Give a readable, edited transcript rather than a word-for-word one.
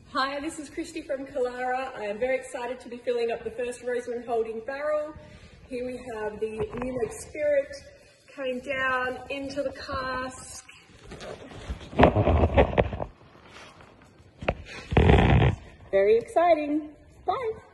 Hi, this is Christy from Killara. I am very excited to be filling up the first Roseman holding barrel. Here we have the new made spirit coming down into the cask. Very exciting. Bye.